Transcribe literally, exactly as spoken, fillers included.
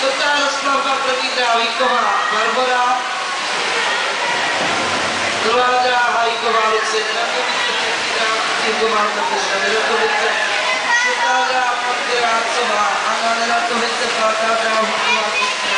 Čtvrtá rozplavka, první dráha Víková Barbora, druhá dráha Víková Lucie Neratovice, třetí dráha Víková Kateřina Neratovice, čtvrtá dráha Martina Rácová Anna Neratovice, pátá dráha Víková